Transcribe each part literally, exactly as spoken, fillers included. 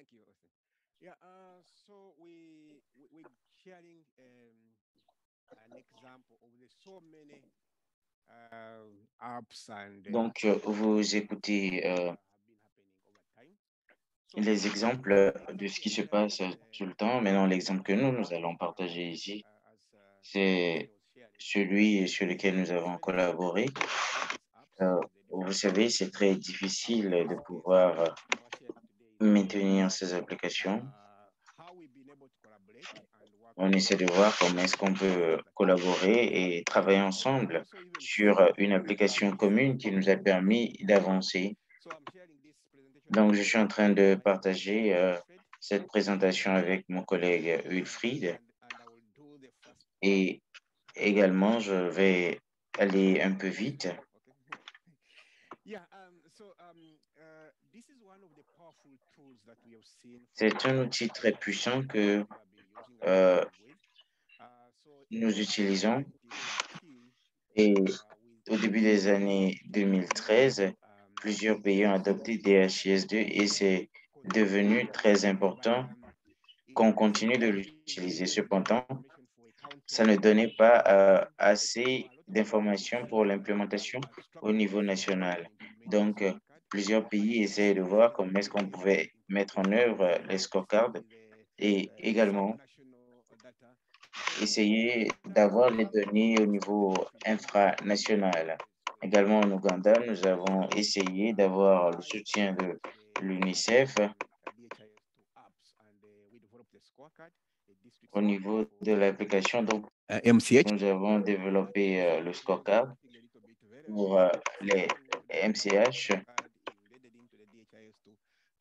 you, Austin. Yeah, uh, so we we we sharing um, an example of the so many um, apps and uh, Donc, euh, vous applications écoutez that euh, uh, have been happening over time. So les uh, exemples let de me ce qui se elaborate passe euh, uh, tout le temps. Maintenant, one l'exemple que nous, one nous one allons partager uh, ici, uh, as uh, Austin c'est was sharing. celui sur lequel nous It's avons very difficult collaboré. to deploy these apps Euh, in the vous different savez, countries. c'est très Uh, difficile in de this case, pouvoir euh, uh, our sharing today is about maintenir ces applications. uh, how we've been able to collaborate and work On essaie de together voir comment est-ce qu'on uh, peut over time. collaborer et travailler So we can ensemble also even sur see une uh, application this commune qui nous a over here. permis d'avancer. So I'm sharing this presentation Donc, with je suis en uh, train de my colleague partager euh, Wilfred, cette présentation avec mon collègue uh, Wilfried and and I will do the first part. et également, je vais aller un peu vite. Okay. Yeah. Um. So um. Uh. This is one of the powerful tools that we have seen from C'est un uh, outil très other puissant apps that que we have been using and euh, working with. Uh. So in nous twenty utilisons thirteen, et uh, with au début H I des S two, années deux mille uh, treize, um, plusieurs this pays ont was adopté very D H I S deux et important c'est devenu contribution, très but important um, it qu'on doesn't continue de give l'utiliser. enough Cependant, information for ça ne accounting donnait and pas euh, reporting. So assez a lot of countries d'informations pour uh, l'implémentation were au niveau struggling national. in implementing Donc, euh, scorecard. plusieurs But pays this essayaient de was voir very comment est-ce qu'on easy pouvait mettre en implementation œuvre euh, les uh, scorecards using the et uh, également subnational data. So in essayer Uganda, d'avoir we les have données au used niveau this feasibility study infranational. with uh, Également en UNICEF Ouganda, nous to avons essayé uh, d'avoir le apply soutien de to the l'UNICEF upcoming uh, D H I S two apps, and uh, we developed a scorecard, a district au scorecard niveau de for l'application. Donc, uh, M C H. nous avons So that développé was euh, le something scorecard something a little bit very pour euh, unusual. So les to develop a M C H. scorecard embedded into the D H I S two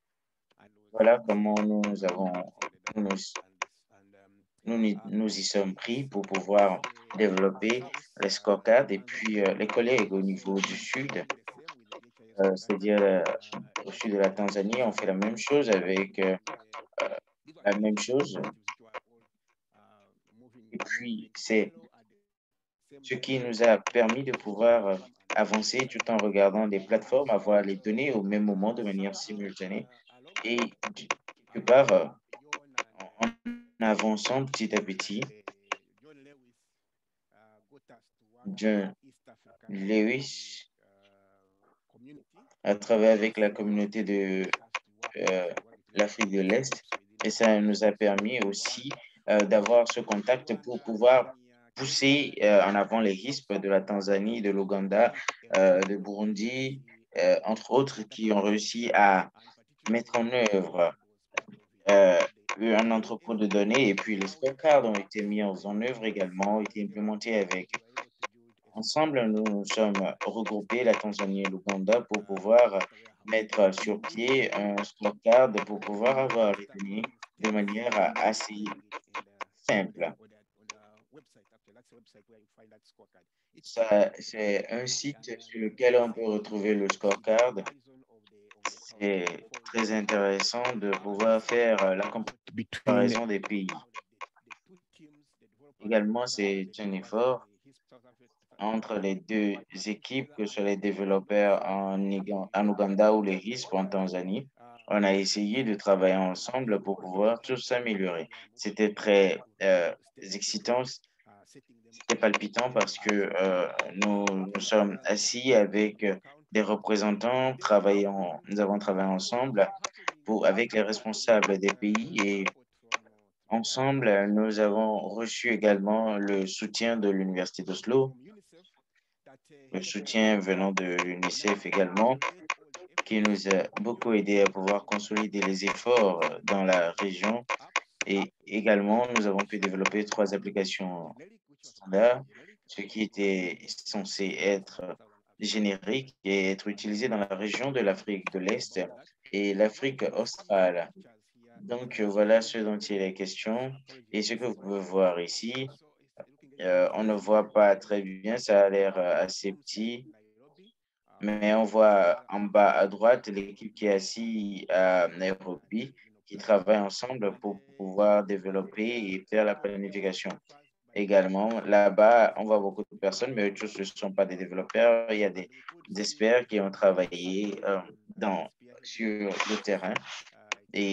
and was Voilà comment extremely nous difficult avons, using the nous, data nous, and this and um, nous n'y uh, nous y sommes pris pour so this pouvoir uh, développer South les uh, scorecards. Et puis, Tanzania euh, les collègues au also niveau du are sud, doing the same with the D H I S euh, two data c'est-à-dire euh, uh, au sud de la using Tanzanie, on fait la some même chose avec euh, um, uh, euh, these were la some même different chose. initiatives which were all uh, moving Et moving puis, c'est parallel at the same time. ce qui So nous we a use the permis de platform pouvoir and euh, uh, avancer tout en uh, regardant des uh, plateformes, so avoir les données au uh, même moment uh, de manière somehow simultanée. uh, Et alongside du- quelque our part, euh, colleague John and en en uh, avançant petit à John petit, and uh, John Lewis uh, got us to work with the John East African um, Lewis uh, community. a travaillé avec la So uh, communauté this de helps us to work euh, closely work together with l'Afrique de various l'Est. groups within Et the ça nous a organization permis to work aussi euh, d'avoir ce in contact pour Rwanda, pouvoir Kenya, pousser Tanzania, euh, en avant les South risques de la Sudan, Tanzanie, de to l'Ouganda, implement a euh, lot de of Burundi, policy euh, and entre uh, autres, qui data ont projects, réussi à and mettre en particularly the œuvre scorecard was part of it. euh, So the un new entrepôt de données et M C H puis les now is scorecards ont été mis en operational en œuvre and également, ont uh, été together with implémentés others avec. we were able to build a Ensemble, scorecard nous nous sommes uh, regroupés, la using Tanzanie et l'Ouganda, the pour uh, pouvoir data warehouse. mettre sur This pied un uh, scorecard pour uh, pouvoir avoir les East données African de states, manière uh, we are assez sharing it in the on the simple. on the on the website. Actually, that's the website where you find that scorecard. It's Ça, technically c'est un very site sur lequel on peut understandable retrouver le using the scorecard. comparison of the of the C'est countries because très uh, intéressant de uh, this pouvoir was a faire euh, la joint effort between comparaison des pays. you know the, the, the two teams, the developers in Également, Uganda, c'est the un developers in effort the East South Africa, entre les deux working équipes, together que ce and soit les implementing développeurs so en, Iga- happy en to Ouganda ou les to R I S P en share that Tanzanie. uh, On a this essayé de travailler scorecard was ensemble pour pouvoir tous operational and s'améliorer. we are moving C'était forward très euh, already step by step, excitant, uh, setting them c'était up palpitant for parce que us euh, to nous, work nous sommes uh, assis in avec other euh, des countries. représentants, Then how travaillant, we nous avons travaillé how was ensemble happening pour, was avec les uh, we responsables had des pays uh, et support from uh, through ensemble, UNICEF nous avons reçu également le soutien de l'Université d'Oslo, from UNICEF that uh, le helped us soutien venant de l'UNICEF now également, consolidate all the qui efforts nous a in beaucoup Uganda aidé à and pouvoir in consolider Tanzania les to efforts develop dans three la région. apps. Et We had également, one nous avons pu which développer uh, trois was uh, applications generic, which was supposed to be standards, generic ce for qui était uh, censé East être Southern Southern Africa. générique et être And utilisé dans la uh, région de we l'Afrique de spoke l'Est about that. et And what l'Afrique you see in the australe. pictures here is Donc, euh, uh, voilà ce dont il est the question. apologies. Et ce This que is vous one pouvez of voir uh, ici, so it's looking a little bit euh, on ne small voit from pas the très bien, ça a l'air euh, uh, assez team site petit. in Nairobi. Uh, we Mais have on uh, voit other en apps bas à uh, droite that l'équipe will qui est be assise uh, à and Nairobi, in qui operation. travaille ensemble And pour uh, pouvoir there développer are et faire la other planification. developers, but uh, Également, some of them là-bas, are on voit beaucoup de developers, personnes, mais eux some tous are ne sont pas des developers, développeurs. Il y a and des, we could des see experts qui ont some travaillé um, euh, uh, dans, spearheading sur le projects. terrain. Uh, it Et was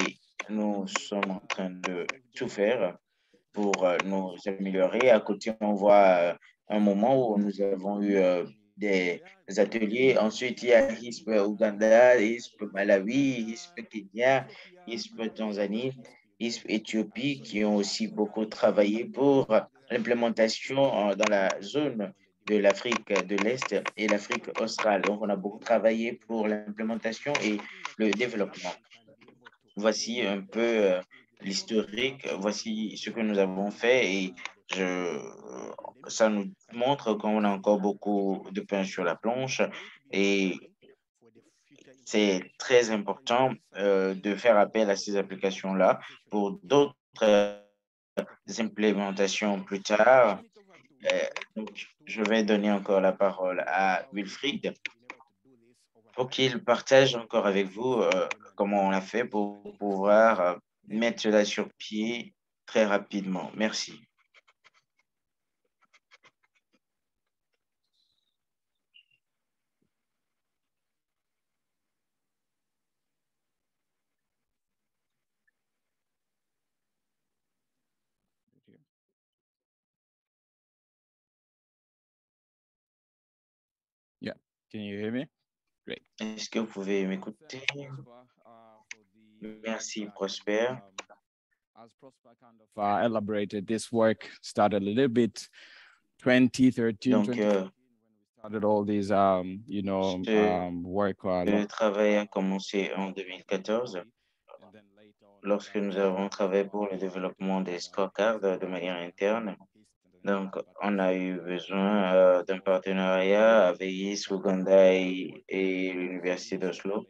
nous sommes en train de tout faire pour euh, nous améliorer. À côté, on voit euh, un moment où nous avons eu euh, des ateliers. Ensuite, il y a I S P Ouganda, I S P Malawi, I S P Kenya, I S P Tanzanie, I S P Éthiopie, qui ont aussi beaucoup travaillé pour l'implémentation euh, dans la zone de l'Afrique de l'Est et l'Afrique australe. Donc, on a beaucoup travaillé pour l'implémentation et le développement. Voici un peu euh, l'historique, voici ce que nous avons fait et je, ça nous montre qu'on a encore beaucoup de pain sur la planche et c'est très important euh, de faire appel à ces applications-là pour d'autres euh, implémentations plus tard. Euh, donc, je vais donner encore la parole à Wilfried pour qu'il partage encore avec vous euh, comment on a fait pour pouvoir euh, mettre cela sur pied très rapidement. Merci. Yeah. Can you hear me? Great. Est-ce que vous pouvez m'écouter? Merci, Prosper. As Prosper kind of uh, elaborated, this work started a little bit twenty thirteen, Donc, twenty euh, fourteen, when we started all these, um, you know, ce um, work. Uh, le travail a commencé en deux mille quatorze and then later on, lorsque nous avons travaillé pour le développement des scorecards de manière interne. Donc, on a eu besoin euh, d'un partenariat avec I S Ouganda et, et l'Université d'Oslo.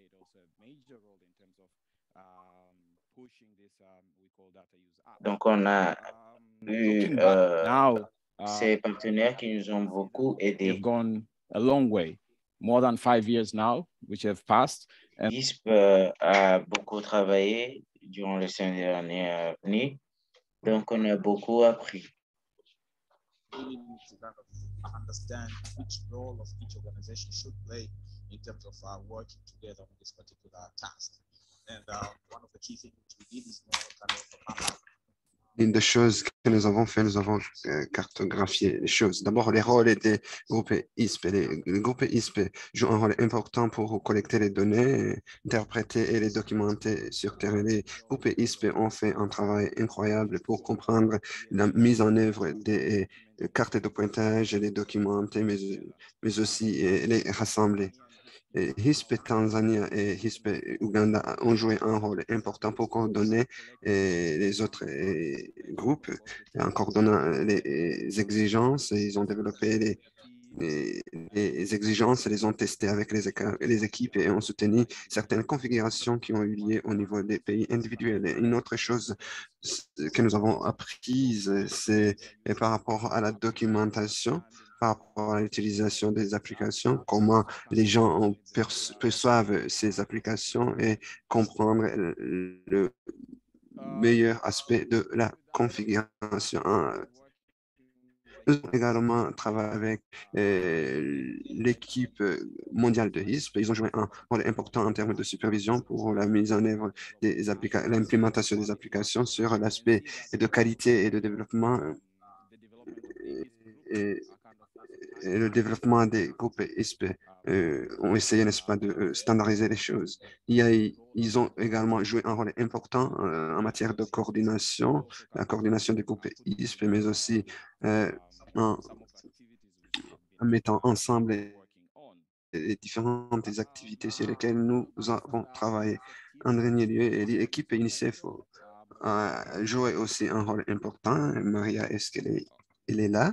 Donc, on a eu euh, now, ces partenaires qui nous ont beaucoup we've aidés. gone a long way, more than five years now, which have passed. And I S P euh, a beaucoup travaillé durant les cinq dernières années. Donc, on a beaucoup appris. really need to kind of understand which role of each organization should play in terms of uh, working together on this particular task. And uh, one of the key things we did is more kind of a map. Une des choses que nous avons fait, nous avons euh, cartographié les choses. D'abord, les rôles des groupes I S P. Les, les groupes I S P jouent un rôle important pour collecter les données, interpréter et les documenter sur terrain. Les groupes I S P ont fait un travail incroyable pour comprendre la mise en œuvre des euh, cartes de pointage et les documenter, mais, mais aussi euh, les rassembler. Et I S P Tanzania et I S P Uganda ont joué un rôle important pour coordonner et les autres et, groupes en coordonnant les exigences. Ils ont développé les, les, les exigences, les ont testées avec les, les équipes et ont soutenu certaines configurations qui ont eu lieu au niveau des pays individuels. Et une autre chose que nous avons apprise, c'est par rapport à la documentation, par rapport à l'utilisation des applications, comment les gens perçoivent ces applications et comprendre le meilleur aspect de la configuration. Nous avons également travaillé avec euh, l'équipe mondiale de I S P. Ils ont joué un rôle important en termes de supervision pour la mise en œuvre des applications, l'implémentation des applications sur l'aspect de qualité et de développement et, et le développement des groupes I S P euh, ont essayé, n'est-ce pas, de euh, standardiser les choses. Il y a, ils ont également joué un rôle important euh, en matière de coordination, la coordination des groupes I S P, mais aussi euh, en, en mettant ensemble les, les différentes activités sur lesquelles nous avons travaillé. En dernier lieu, l'équipe UNICEF a joué aussi un rôle important. Maria, est-ce qu'elle est, elle est là?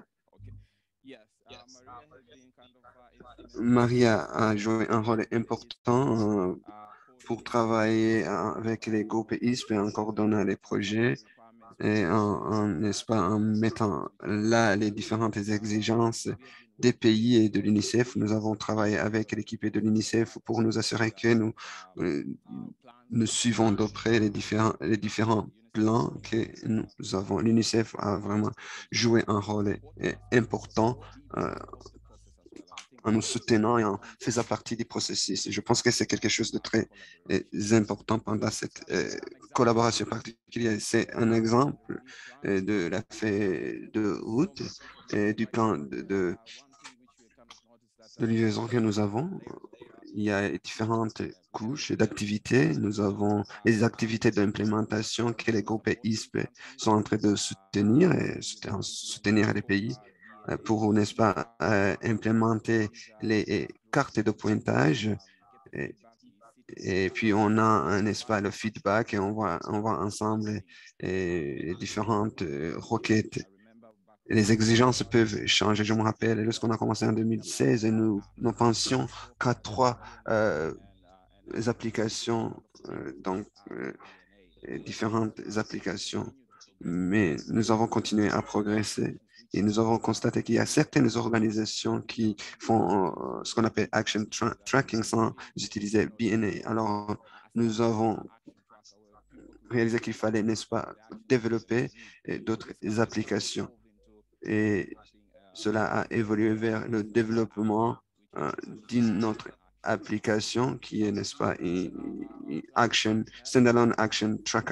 Maria a joué un rôle important euh, pour travailler avec les groupes I S P en coordonnant les projets et en, en, n'est-ce pas, en mettant là les différentes exigences des pays et de l'UNICEF. Nous avons travaillé avec l'équipe de l'UNICEF pour nous assurer que nous, euh, nous suivons de près les différents, les différents plans que nous avons. L'UNICEF a vraiment joué un rôle important euh, en nous soutenant et en faisant partie du processus. Je pense que c'est quelque chose de très euh, important pendant cette euh, collaboration particulière. C'est un exemple euh, de la feuille de route et du plan de, de, de liaison que nous avons. Il y a différentes couches d'activités. Nous avons les activités d'implémentation que les groupes I S P sont en train de soutenir et soutenir les pays pour, n'est-ce pas, euh, implémenter les cartes de pointage. Et, et puis, on a, n'est-ce pas, le feedback et on voit, on voit ensemble et, les différentes euh, requêtes. Les exigences peuvent changer. Je me rappelle, lorsqu'on a commencé en deux mille seize, nous, nous pensions qu'à trois euh, applications, euh, donc euh, différentes applications, mais nous avons continué à progresser et nous avons constaté qu'il y a certaines organisations qui font euh, ce qu'on appelle action tra tracking sans utiliser B N A. Alors, nous avons réalisé qu'il fallait, n'est-ce pas, développer d'autres applications et cela a évolué vers le développement euh, d'une autre application qui est, n'est-ce pas, une, une action, standalone action tracker.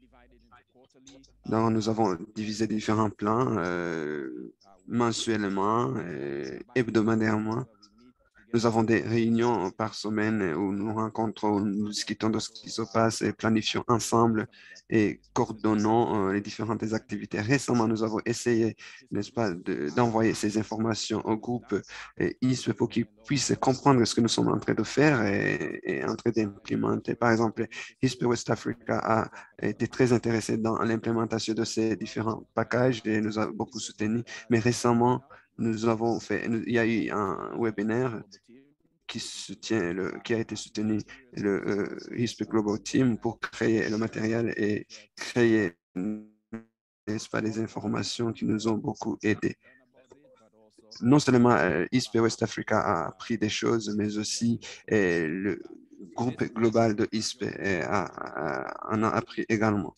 Donc, nous avons divisé différents plans euh, mensuellement et hebdomadairement. Nous avons des réunions par semaine où nous rencontrons, nous discutons de ce qui se passe et planifions ensemble et coordonnons euh, les différentes activités. Récemment, nous avons essayé, n'est-ce pas, de- d'envoyer ces informations au groupe euh, I S P pour qu'ils puissent comprendre ce que nous sommes en train de faire et, et en train d'implémenter. Par exemple, I S P West Africa a été très intéressé dans l'implémentation de ces différents packages et nous a beaucoup soutenu. Mais récemment, nous avons fait, il y a eu un webinaire qui soutient le, qui a été soutenu le euh, I S P Global Team pour créer le matériel et créer, n'est-ce pas, les informations qui nous ont beaucoup aidés. Non seulement euh, I S P West Africa a appris des choses, mais aussi euh, le groupe global de I S P euh, a, a, en a appris également.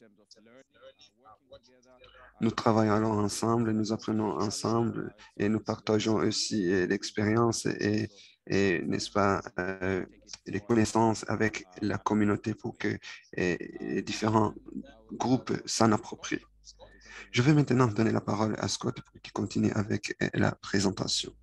Nous travaillons alors ensemble, nous apprenons ensemble et nous partageons aussi l'expérience et, et n'est-ce pas, euh, les connaissances avec la communauté pour que et, les différents groupes s'en approprient. Je vais maintenant donner la parole à Scott pour qu'il continue avec la présentation.